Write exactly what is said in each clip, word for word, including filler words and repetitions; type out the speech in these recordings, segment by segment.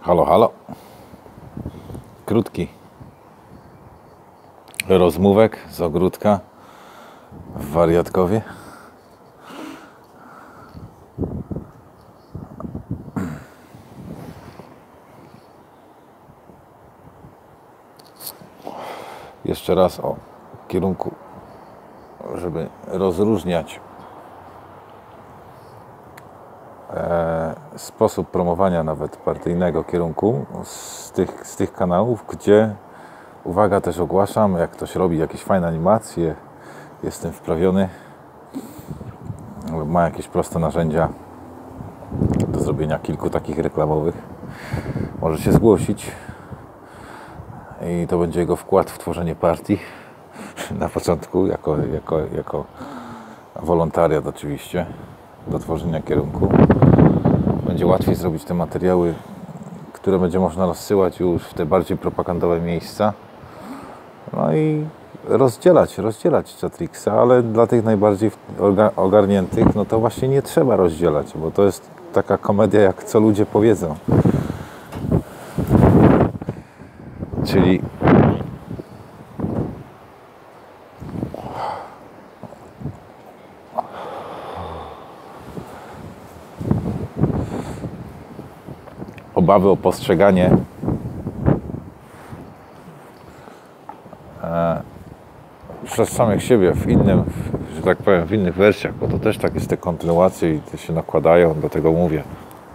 Halo, halo. Krótki rozmówek z ogródka w Wariatkowie. Jeszcze raz o kierunku, żeby rozróżniać e, sposób promowania nawet partyjnego kierunku z tych, z tych kanałów, gdzie, uwaga, też ogłaszam, jak ktoś robi jakieś fajne animacje, jestem wprawiony, ma jakieś proste narzędzia do zrobienia kilku takich reklamowych, może się zgłosić i to będzie jego wkład w tworzenie partii na początku, jako, jako, jako wolontariat oczywiście, do tworzenia kierunku. Będzie łatwiej zrobić te materiały, które będzie można rozsyłać już w te bardziej propagandowe miejsca. No i rozdzielać, rozdzielać Chatrixa, ale dla tych najbardziej ogarniętych, no to właśnie nie trzeba rozdzielać, bo to jest taka komedia, jak co ludzie powiedzą. Czyli obawy o postrzeganie e, przez samych siebie w innym, że tak powiem, w innych wersjach, bo to też tak jest, te kontynuacje i te się nakładają, do tego mówię.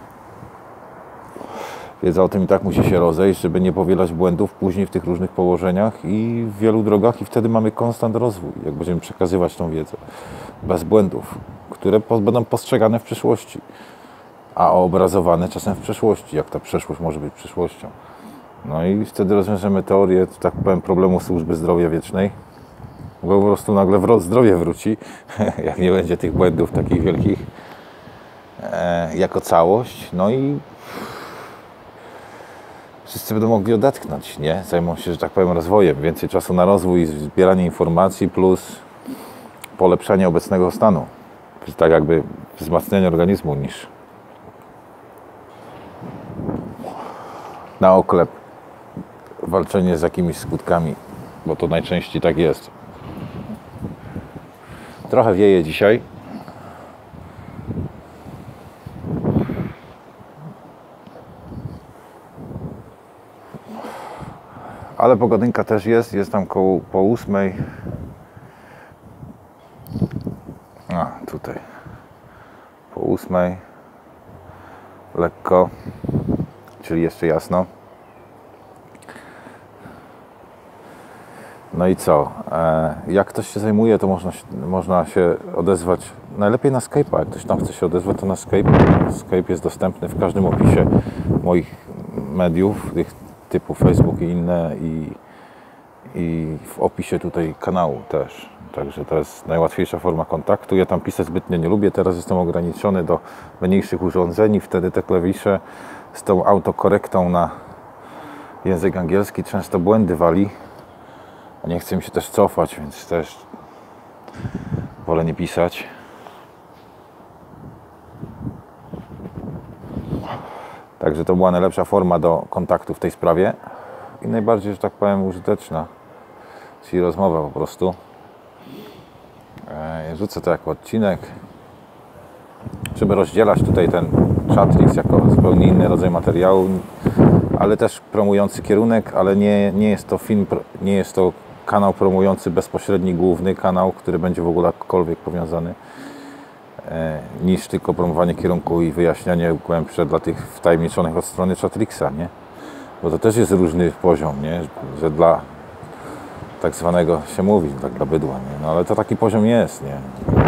Wiedza o tym i tak musi się rozejść, żeby nie powielać błędów później w tych różnych położeniach i w wielu drogach, i wtedy mamy konstant rozwój, jak będziemy przekazywać tą wiedzę bez błędów, które będą postrzegane w przyszłości, a obrazowane czasem w przeszłości, jak ta przeszłość może być przyszłością. No i wtedy rozwiążemy teorię, tak powiem, problemu służby zdrowia wiecznej, bo po prostu nagle zdrowie wróci, jak nie będzie tych błędów takich wielkich, e, jako całość. No i wszyscy będą mogli odetchnąć, nie? Zajmą się, że tak powiem, rozwojem. Więcej czasu na rozwój, zbieranie informacji plus polepszanie obecnego stanu. Tak jakby wzmacnianie organizmu niż na oklep walczenie z jakimiś skutkami, bo to najczęściej tak jest. Trochę wieje dzisiaj. Ale pogodynka też jest, jest tam koło po ósmej. A, tutaj. Po ósmej. Lekko. Czyli jeszcze jasno. No i co? E, jak ktoś się zajmuje, to można, można się odezwać najlepiej na Skype'a. Jak ktoś tam chce się odezwać, to na Skype. Skype jest dostępny w każdym opisie moich mediów, tych typu Facebook i inne, i, i w opisie tutaj kanału też. Także to jest najłatwiejsza forma kontaktu. Ja tam pisać zbytnio nie lubię. Teraz jestem ograniczony do mniejszych urządzeń i wtedy te klawisze z tą autokorektą na język angielski często błędy wali. A nie chcę mi się też cofać, więc też wolę nie pisać. Także to była najlepsza forma do kontaktu w tej sprawie i najbardziej, że tak powiem, użyteczna, czyli rozmowa po prostu. Rzucę to jako odcinek, żeby rozdzielać tutaj ten Chatrix jako zupełnie inny rodzaj materiału, ale też promujący kierunek, ale nie, nie jest to film, nie jest to kanał promujący bezpośredni główny kanał, który będzie w ogóle jakkolwiek powiązany, e, niż tylko promowanie kierunku i wyjaśnianie głębsze dla tych wtajemniczonych od strony Chatrixa, nie? Bo to też jest różny poziom, nie? Że dla tak zwanego się mówi, tak dla bydła, nie? No ale to taki poziom jest, nie?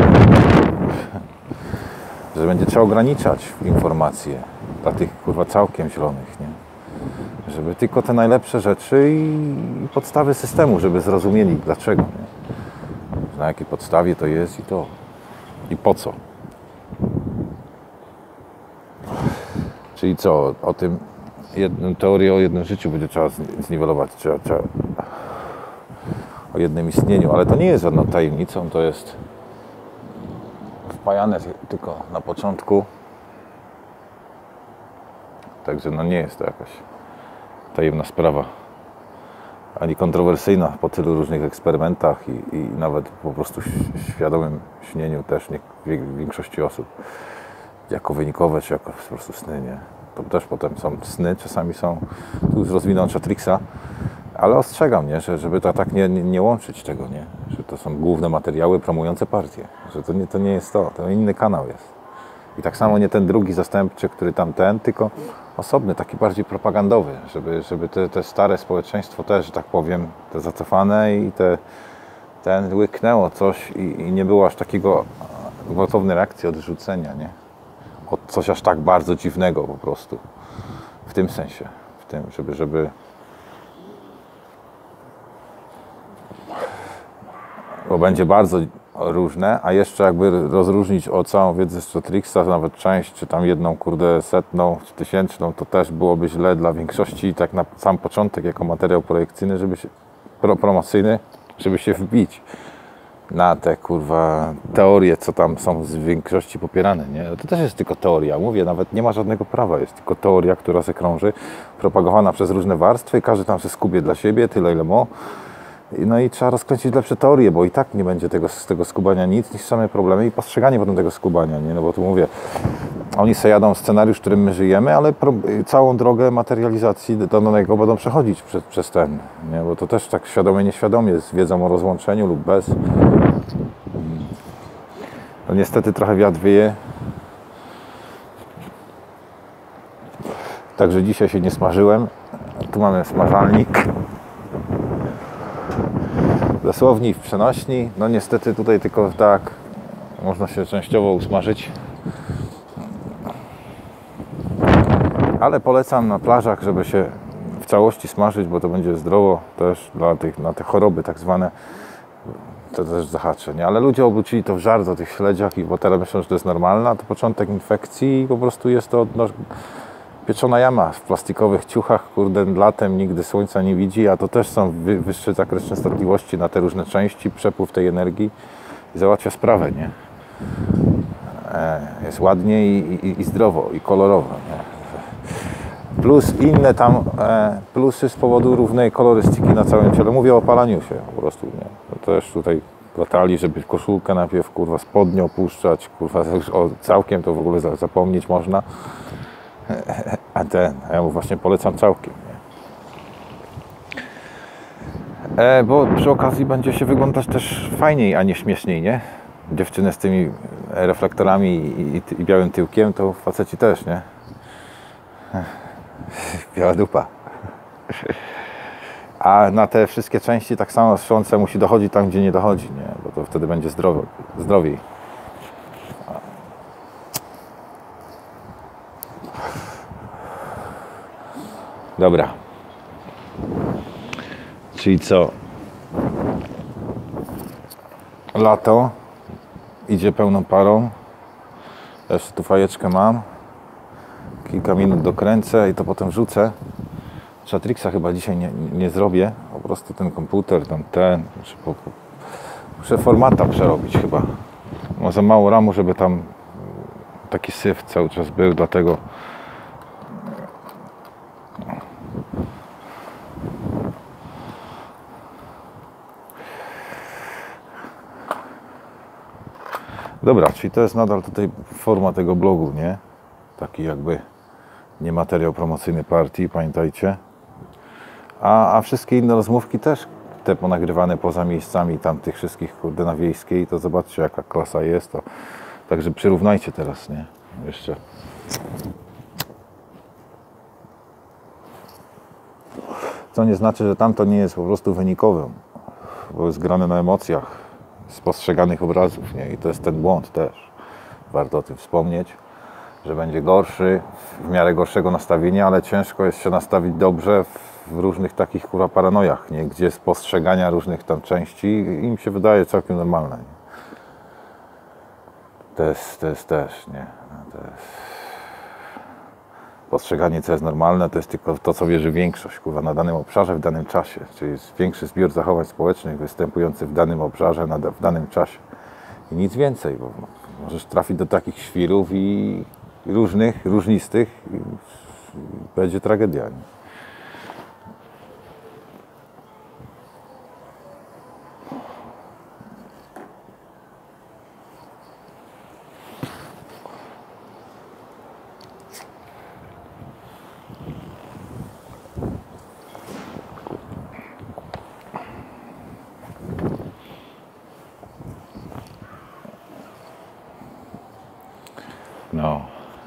Że będzie trzeba ograniczać informacje dla tych, kurwa, całkiem zielonych, nie? Żeby tylko te najlepsze rzeczy i podstawy systemu, żeby zrozumieli dlaczego, nie? Na jakiej podstawie to jest i to. I po co. Czyli co? O tym jednym, teorię o jednym życiu będzie trzeba zniwelować. Trzeba, trzeba o jednym istnieniu, ale to nie jest żadną tajemnicą, to jest wpajane tylko na początku Także no nie jest to jakaś tajemna sprawa, ani kontrowersyjna po tylu różnych eksperymentach i, i nawet po prostu świadomym śnieniu też nie, większości osób. Jako wynikowe, czy jako po prostu sny, nie? To też potem są sny, czasami są, tu już rozwinął Chatrixa, ale ostrzegam, nie? Że, żeby to tak nie, nie, nie łączyć tego, nie? Że to są główne materiały promujące partię, że to nie, to nie jest to, to inny kanał jest. I tak samo nie ten drugi zastępczy, który tam ten, tylko osobny, taki bardziej propagandowy, żeby, żeby te, te stare społeczeństwo też, że tak powiem, te zacofane i te, ten łyknęło coś i, i nie było aż takiego gwałtownej reakcji odrzucenia, nie? Od coś aż tak bardzo dziwnego po prostu. W tym sensie, w tym, żeby, żeby bo będzie bardzo różne, a jeszcze jakby rozróżnić o całą wiedzę z Chatrixa, nawet część, czy tam jedną, kurde, setną, czy tysięczną, to też byłoby źle dla większości, tak na sam początek, jako materiał projekcyjny, żeby się, pro, promocyjny, żeby się wbić na te, kurwa, teorie, co tam są z większości popierane, nie? To też jest tylko teoria, mówię, nawet nie ma żadnego prawa, jest tylko teoria, która se krąży, propagowana przez różne warstwy, każdy tam się skubie dla siebie, tyle ile mo. No i trzeba rozkręcić lepsze teorie, bo i tak nie będzie tego, z tego skubania nic, niż same problemy i postrzeganie potem tego skubania, nie? No bo tu mówię, oni se jadą scenariusz, w którym my żyjemy, ale pro, całą drogę materializacji danego będą przechodzić przez, przez ten, nie? Bo to też tak świadomie, nieświadomie z wiedzą o rozłączeniu lub bez. No niestety trochę wiatr wieje. Także dzisiaj się nie smażyłem. Tu mamy smażalnik. Dosłownie w przenośni. No niestety tutaj tylko tak można się częściowo usmażyć. Ale polecam na plażach, żeby się w całości smażyć, bo to będzie zdrowo też dla tych, na te choroby tak zwane. To też zahaczę, nie? Ale ludzie obrócili to w żart o tych śledziach, i bo teraz myślą, że to jest normalne, a to początek infekcji i po prostu jest to no, pieczona jama w plastikowych ciuchach, kurde, latem nigdy słońca nie widzi, a to też są wy, wyższy zakres częstotliwości na te różne części, przepływ tej energii i załatwia sprawę, nie? E, jest ładnie i, i, i zdrowo, i kolorowo, nie? Plus inne tam e, plusy z powodu równej kolorystyki na całym ciele. Mówię o opalaniu się po prostu, nie? To też tutaj latali, żeby koszulkę najpierw, kurwa, spodnie opuszczać, kurwa, o, całkiem to w ogóle zapomnieć można. A ten, a ja mu właśnie polecam całkiem, nie? E, bo przy okazji będzie się wyglądać też fajniej, a nie śmieszniej, nie? Dziewczyny z tymi reflektorami i, i, i białym tyłkiem, to faceci też, nie? Biała dupa. A na te wszystkie części tak samo słońce musi dochodzić tam, gdzie nie dochodzi, nie? Bo to wtedy będzie zdrowo, zdrowiej. Dobra. Czyli co? Lato idzie pełną parą. Jeszcze tu fajeczkę mam. Kilka minut dokręcę i to potem rzucę. Chatrixa chyba dzisiaj nie, nie zrobię. Po prostu ten komputer, tam ten. Muszę, po, muszę formata przerobić chyba. Ma za mało ramu, żeby tam taki syf cały czas był, dlatego dobra, czyli to jest nadal tutaj forma tego blogu, nie? Taki jakby nie materiał promocyjny partii, pamiętajcie. A, a wszystkie inne rozmówki też, te ponagrywane poza miejscami tam tych wszystkich, kurde, na Wiejskiej, to zobaczcie, jaka klasa jest. To. Także przyrównajcie teraz, nie? Jeszcze. Co nie znaczy, że tamto nie jest po prostu wynikowym, bo jest grane na emocjach spostrzeganych obrazów, nie? I to jest ten błąd też. Warto o tym wspomnieć, że będzie gorszy, w miarę gorszego nastawienia, ale ciężko jest się nastawić dobrze w różnych takich, kurwa, paranojach, nie? Gdzie spostrzegania różnych tam części im się wydaje całkiem normalne. Nie? To jest, to jest też, nie? To jest... Postrzeganie, co jest normalne, to jest tylko to, co wierzy większość, kurwa, na danym obszarze, w danym czasie. Czyli jest większy zbiór zachowań społecznych występujący w danym obszarze, na, w danym czasie. I nic więcej, bo możesz trafić do takich świrów i różnych, różnistych, będzie tragedia. Nie? No.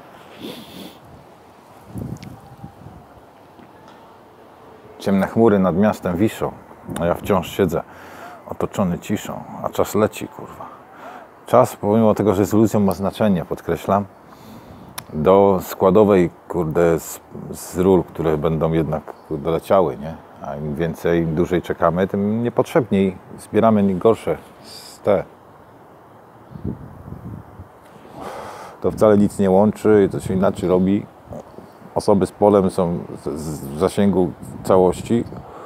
Ciemne chmury nad miastem wiszą, a ja wciąż siedzę otoczony ciszą, a czas leci, kurwa. Czas, pomimo tego, że z iluzją ma znaczenie, podkreślam, do składowej, kurde, z, z ról, które będą jednak, kurde, leciały, nie? A im więcej, im dłużej czekamy, tym niepotrzebniej zbieramy gorsze z te. To wcale nic nie łączy, to się inaczej robi. Osoby z polem są w zasięgu całości.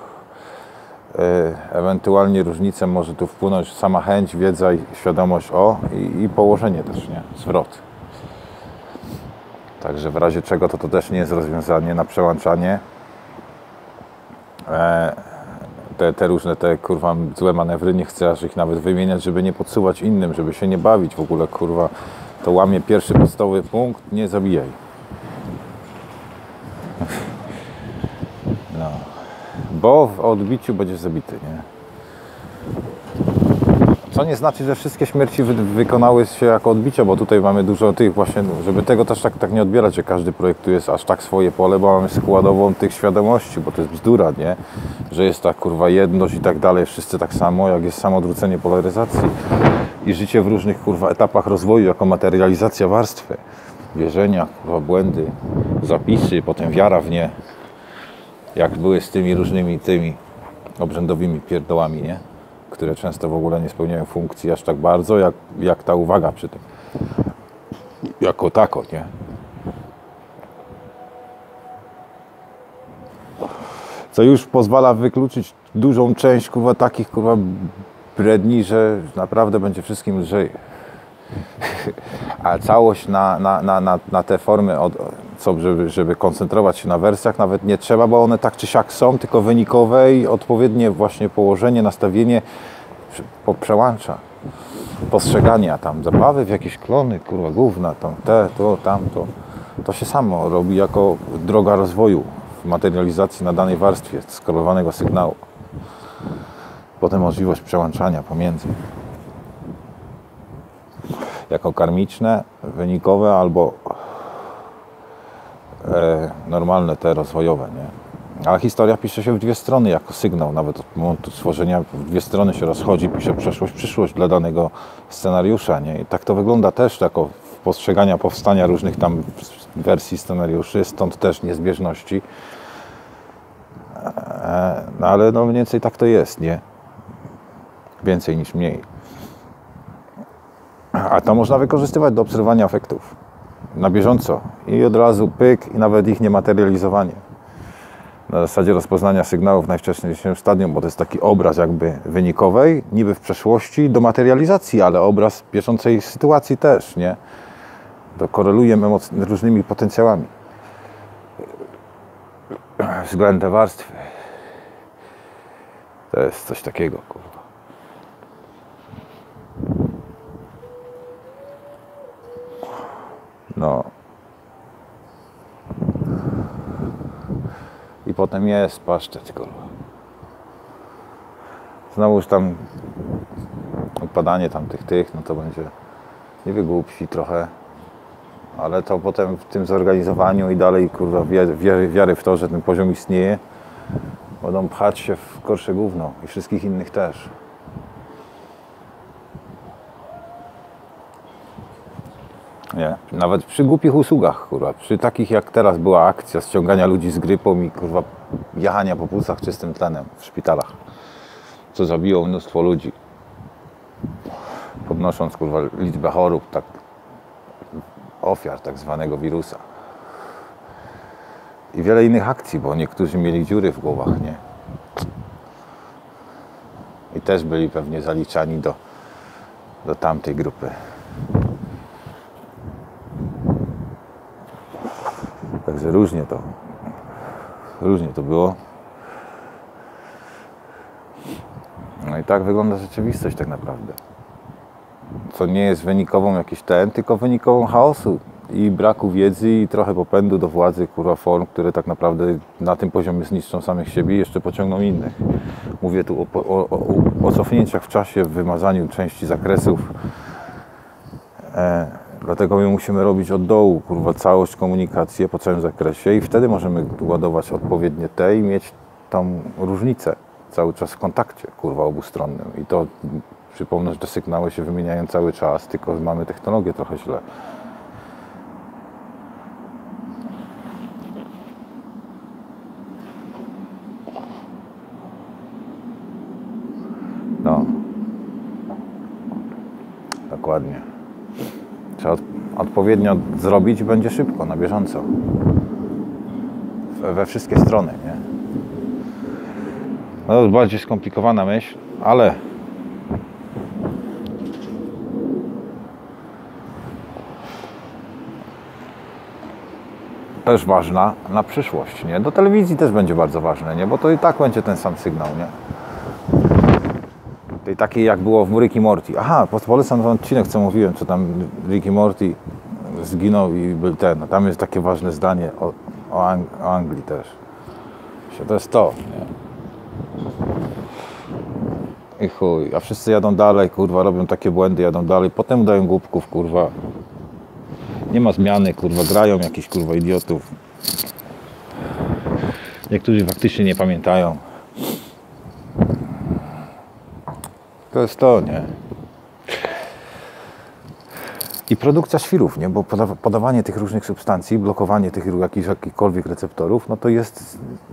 Ewentualnie różnicę może tu wpłynąć sama chęć, wiedza i świadomość o i, i położenie też, nie? Zwrot. Także w razie czego to to też nie jest rozwiązanie na przełączanie. Te, te różne te kurwa złe manewry, nie chcę aż ich nawet wymieniać, żeby nie podsuwać innym, żeby się nie bawić w ogóle, kurwa. To łamie pierwszy podstawowy punkt, nie zabijaj. No. Bo w odbiciu będziesz zabity, nie? Co nie znaczy, że wszystkie śmierci wy wykonały się jako odbicia, bo tutaj mamy dużo tych właśnie, żeby tego też tak, tak nie odbierać, że każdy projektuje aż tak swoje pole, bo mamy składową tych świadomości, bo to jest bzdura, nie? Że jest ta kurwa jedność i tak dalej, wszyscy tak samo, jak jest samo odwrócenie polaryzacji i życie w różnych kurwa etapach rozwoju jako materializacja warstwy, wierzenia, kurwa błędy, zapisy, potem wiara w nie, jak były z tymi różnymi tymi obrzędowymi pierdołami, nie? Które często w ogóle nie spełniają funkcji aż tak bardzo, jak, jak ta uwaga przy tym. Jako tako, nie? Co już pozwala wykluczyć dużą część, kurwa, takich, kurwa, bredni, że naprawdę będzie wszystkim lżej. A całość na, na, na, na, na te formy, od, co, żeby, żeby koncentrować się na wersjach, nawet nie trzeba, bo one tak czy siak są, tylko wynikowe i odpowiednie właśnie położenie, nastawienie po, przełącza. Postrzegania tam, zabawy w jakieś klony, kurwa, gówna, tam, te, to, tamto. To się samo robi jako droga rozwoju w materializacji na danej warstwie skalowanego sygnału. Potem możliwość przełączania pomiędzy. Jako karmiczne, wynikowe albo e, normalne te rozwojowe, nie? A historia pisze się w dwie strony jako sygnał, nawet od momentu stworzenia w dwie strony się rozchodzi, pisze przeszłość, przyszłość dla danego scenariusza, nie? I tak to wygląda też jako postrzegania powstania różnych tam wersji scenariuszy, stąd też niezbieżności. E, no ale no mniej więcej tak to jest, nie? Więcej niż mniej. A to można wykorzystywać do obserwowania efektów na bieżąco i od razu pyk i nawet ich niematerializowanie. Na zasadzie rozpoznania sygnałów w najwcześniejszym stadium, bo to jest taki obraz jakby wynikowej, niby w przeszłości do materializacji, ale obraz bieżącej sytuacji też, nie? To koreluje różnymi potencjałami względem warstwy. To jest coś takiego, kurwa. No. I potem jest paszczet, kurwa. Znowuż tam odpadanie tam tych, tych, no to będzie nie wygłupsi trochę, ale to potem w tym zorganizowaniu i dalej, kurwa, wiary, wiary w to, że ten poziom istnieje, będą pchać się w gorsze gówno i wszystkich innych też. Nie. Nawet przy głupich usługach, kurwa, przy takich jak teraz była akcja ściągania ludzi z grypą i kurwa jechania po płucach czystym tlenem w szpitalach, co zabiło mnóstwo ludzi, podnosząc kurwa liczbę chorób, tak, ofiar tak zwanego wirusa. I wiele innych akcji, bo niektórzy mieli dziury w głowach, nie? I też byli pewnie zaliczani do, do tamtej grupy. Także Także różnie to, różnie to było. No i tak wygląda rzeczywistość tak naprawdę. Co nie jest wynikową jakiś ten, tylko wynikową chaosu i braku wiedzy i trochę popędu do władzy, kurwa, form, które tak naprawdę na tym poziomie zniszczą samych siebie i jeszcze pociągną innych. Mówię tu o, o, o, o cofnięciach w czasie, w wymazaniu części zakresów. E, dlatego my musimy robić od dołu, kurwa, całość, komunikację po całym zakresie i wtedy możemy ładować odpowiednie te i mieć tą różnicę cały czas w kontakcie, kurwa, obustronnym. I to, przypomnę, że te sygnały się wymieniają cały czas, tylko mamy technologię trochę źle. No. Dokładnie. Trzeba odpowiednio zrobić i będzie szybko, na bieżąco. We, we wszystkie strony, nie? No to jest bardziej skomplikowana myśl, ale też ważna na przyszłość, nie? Do telewizji też będzie bardzo ważne, nie? Bo to i tak będzie ten sam sygnał, nie? Tej takiej jak było w Rick i Morty. Aha, polecam ten odcinek, co mówiłem, co tam Rick i Morty zginął i był ten. No, tam jest takie ważne zdanie o, o, Ang o Anglii też. To jest to, nie? I chuj, a wszyscy jadą dalej, kurwa, robią takie błędy, jadą dalej, potem dają głupków, kurwa. Nie ma zmiany, kurwa, grają jakichś, kurwa, idiotów. Niektórzy faktycznie nie pamiętają. To jest to, nie? I produkcja świrów, nie? Bo poda podawanie tych różnych substancji, blokowanie tych jakichś, jakichkolwiek receptorów, no to jest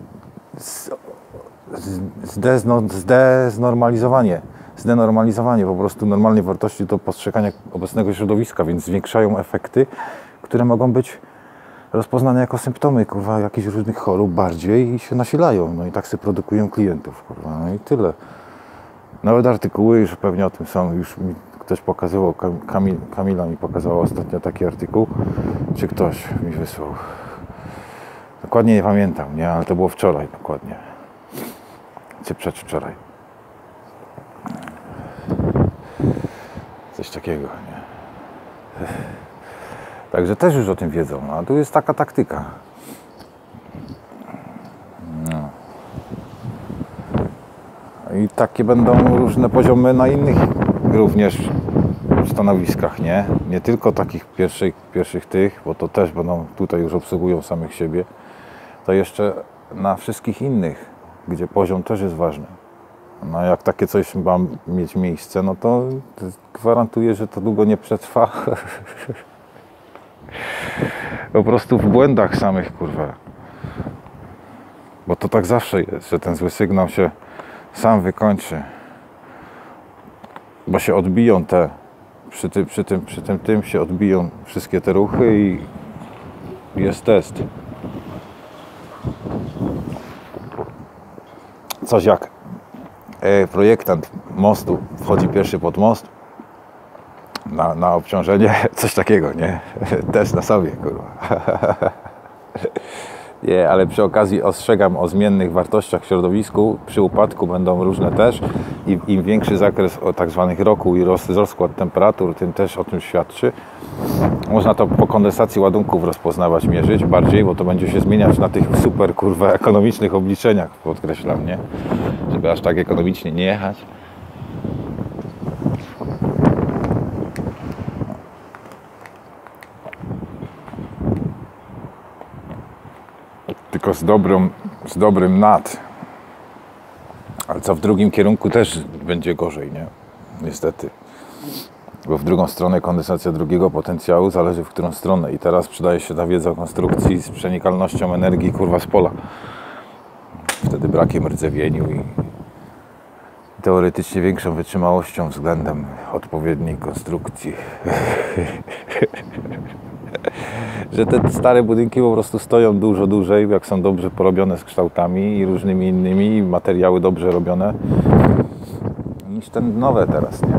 zdeznormalizowanie, zdenormalizowanie po prostu normalnej wartości do postrzegania obecnego środowiska, więc zwiększają efekty, które mogą być rozpoznane jako symptomy, kurwa, jakichś różnych chorób bardziej i się nasilają, no i tak sobie produkują klientów, kurwa, no i tyle. Nawet artykuły już pewnie o tym są, już mi ktoś pokazywał, Kamil, Kamila mi pokazała ostatnio taki artykuł, czy ktoś mi wysłał. Dokładnie nie pamiętam, nie, ale to było wczoraj dokładnie, czy przedwczoraj. Coś takiego, nie. Także też już o tym wiedzą, a tu jest taka taktyka. No. I takie będą różne poziomy na innych również stanowiskach, nie? Nie tylko takich pierwszych, pierwszych tych, bo to też będą, tutaj już obsługują samych siebie, to jeszcze na wszystkich innych, gdzie poziom też jest ważny. No jak takie coś ma mieć miejsce, no to gwarantuję, że to długo nie przetrwa. Po prostu w błędach samych, kurwa. Bo to tak zawsze jest, że ten zły sygnał się sam wykończy. Bo się odbiją te, przy tym, przy tym, przy tym, tym się odbiją wszystkie te ruchy i jest test. Coś jak e, projektant mostu wchodzi pierwszy pod most na, na obciążenie, coś takiego, nie? Test na sobie, kurwa. Nie, ale przy okazji ostrzegam o zmiennych wartościach w środowisku. Przy upadku będą różne też i im większy zakres o tak zwanych roku i roz, rozkład temperatur, tym też o tym świadczy. Można to po kondensacji ładunków rozpoznawać, mierzyć bardziej, bo to będzie się zmieniać na tych super, kurwa, ekonomicznych obliczeniach, podkreślam, nie? Żeby aż tak ekonomicznie nie jechać. Tylko z, dobrą, z dobrym nad. Ale co w drugim kierunku też będzie gorzej, nie? Niestety. Bo w drugą stronę kondensacja drugiego potencjału zależy w którą stronę. I teraz przydaje się ta wiedza o konstrukcji z przenikalnością energii, kurwa, z pola. Wtedy brakiem rdzewieniu i teoretycznie większą wytrzymałością względem odpowiedniej konstrukcji. Że te stare budynki po prostu stoją dużo dłużej, jak są dobrze porobione z kształtami i różnymi innymi, materiały dobrze robione, niż te nowe teraz, nie?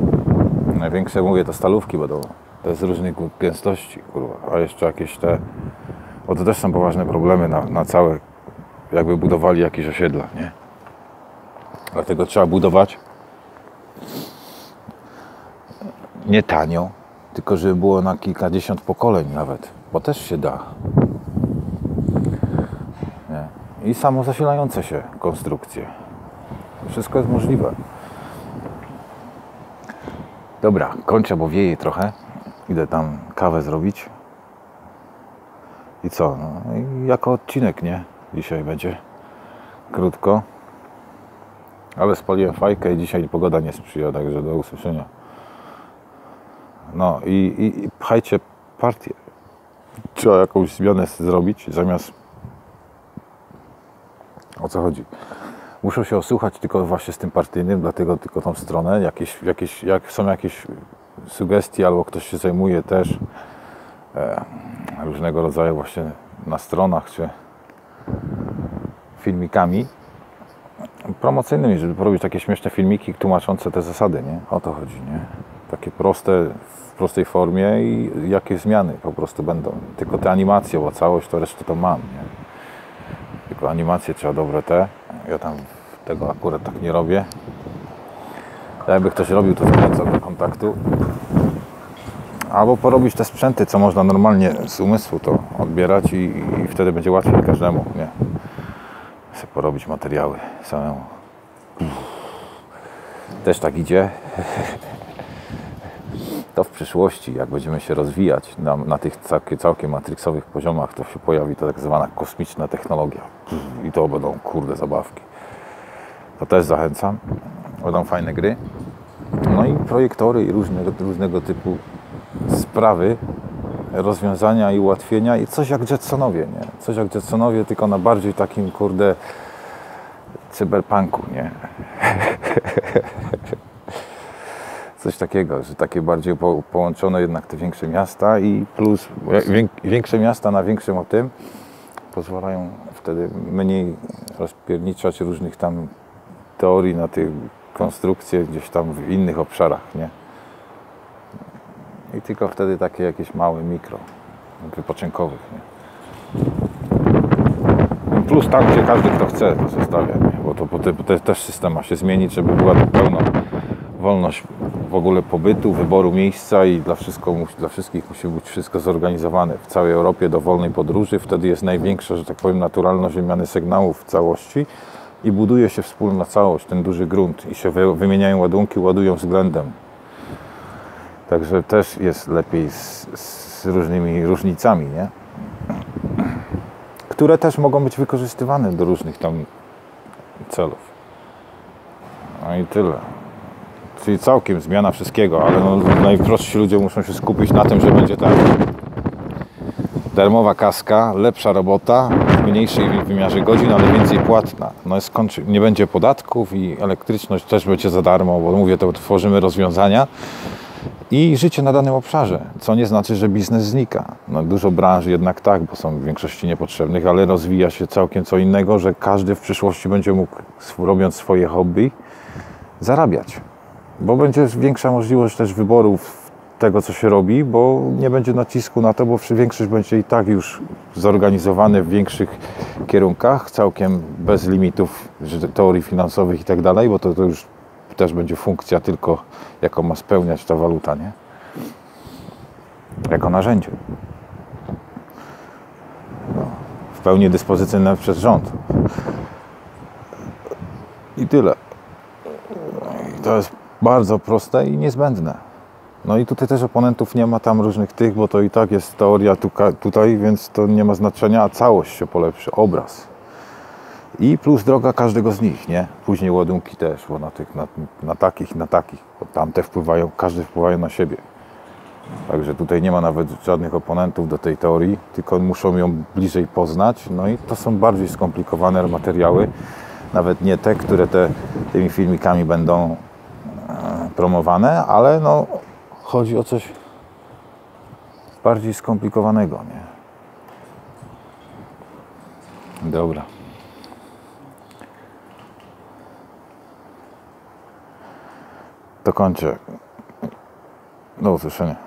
Największe, mówię, to stalówki będą, to jest różnych gęstości, kurwa, a jeszcze jakieś te Bo to też są poważne problemy na, na całe, jakby budowali jakieś osiedla, nie? Dlatego trzeba budować nie tanio, tylko żeby było na kilkadziesiąt pokoleń nawet, bo też się da. Nie? I samo zasilające się konstrukcje. Wszystko jest możliwe. Dobra, kończę, bo wieje trochę. Idę tam kawę zrobić. I co? No, i jako odcinek, nie? Dzisiaj będzie krótko. Ale spaliłem fajkę i dzisiaj pogoda nie sprzyja, także do usłyszenia. No i, i, i pchajcie partię. Trzeba jakąś zmianę zrobić, zamiast... O co chodzi? Muszą się osłuchać tylko właśnie z tym partyjnym, dlatego tylko tą stronę. Jakieś, jakieś, jak są jakieś sugestie, albo ktoś się zajmuje też e, różnego rodzaju właśnie na stronach, czy filmikami promocyjnymi, żeby porobić takie śmieszne filmiki tłumaczące te zasady, nie? O to chodzi, nie? Takie proste, w prostej formie i jakie zmiany po prostu będą. Tylko te animacje, bo całość to resztę to mam, nie? Tylko animacje trzeba dobre te. Ja tam tego akurat tak nie robię. Jakby ktoś robił, to zachęcam do kontaktu. Albo porobić te sprzęty, co można normalnie z umysłu to odbierać i, i wtedy będzie łatwiej każdemu, nie? Chcę porobić materiały samemu. Też tak idzie. To w przyszłości, jak będziemy się rozwijać na, na tych całkiem, całkiem matrixowych poziomach, to się pojawi to tak zwana kosmiczna technologia. I to będą, kurde, zabawki. To też zachęcam. Będą fajne gry. No i projektory i różnego, różnego typu sprawy, rozwiązania i ułatwienia i coś jak Jetsonowie, nie? Coś jak Jetsonowie, tylko na bardziej takim, kurde, cyberpunku, nie? Coś takiego, że takie bardziej po, połączone jednak te większe miasta i plus większe miasta na większym o tym pozwalają wtedy mniej rozpierniczać różnych tam teorii na tych konstrukcje gdzieś tam w innych obszarach, nie? I tylko wtedy takie jakieś małe mikro wypoczynkowych, nie? Plus tam, gdzie każdy kto chce, to zostawia, nie? Bo to potem też system ma się zmienić, żeby była pełna wolność w ogóle pobytu, wyboru miejsca i dla, wszystko, dla wszystkich musi być wszystko zorganizowane w całej Europie do wolnej podróży. Wtedy jest największa, że tak powiem, naturalność wymiany sygnałów w całości i buduje się wspólna całość, ten duży grunt i się wymieniają ładunki, ładują względem. Także też jest lepiej z, z różnymi różnicami, nie? Które też mogą być wykorzystywane do różnych tam celów. No i tyle. Czyli całkiem zmiana wszystkiego, ale no, najprostsi ludzie muszą się skupić na tym, że będzie ta darmowa kaska, lepsza robota, w mniejszej wymiarze godzin, ale więcej płatna. No skończy, nie będzie podatków i elektryczność też będzie za darmo, bo mówię, to tworzymy rozwiązania i życie na danym obszarze, co nie znaczy, że biznes znika. No, dużo branż jednak tak, bo są w większości niepotrzebnych, ale rozwija się całkiem co innego, że każdy w przyszłości będzie mógł, robiąc swoje hobby, zarabiać. Bo będzie większa możliwość też wyborów tego, co się robi, bo nie będzie nacisku na to, bo większość będzie i tak już zorganizowane w większych kierunkach, całkiem bez limitów teorii finansowych i tak dalej, bo to, to już też będzie funkcja tylko, jaką ma spełniać ta waluta, nie? Jako narzędzie. No, w pełni dyspozycyjne przez rząd. I tyle. I to jest bardzo proste i niezbędne. No i tutaj też oponentów nie ma tam różnych tych, bo to i tak jest teoria tutaj, więc to nie ma znaczenia, a całość się polepszy, obraz. I plus droga każdego z nich, nie? Później ładunki też, bo na tych, na, na takich, na takich, bo tamte wpływają, każdy wpływają na siebie. Także tutaj nie ma nawet żadnych oponentów do tej teorii, tylko muszą ją bliżej poznać. No i to są bardziej skomplikowane materiały, nawet nie te, które te, tymi filmikami będą e, promowane, ale no chodzi o coś bardziej skomplikowanego, nie? Dobra. To kończę. Do usłyszenia.